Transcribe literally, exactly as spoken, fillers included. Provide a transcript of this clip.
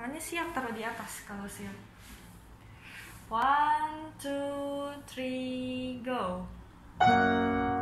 Tangannya siap, taruh di atas kalau siap. One, two, three, go.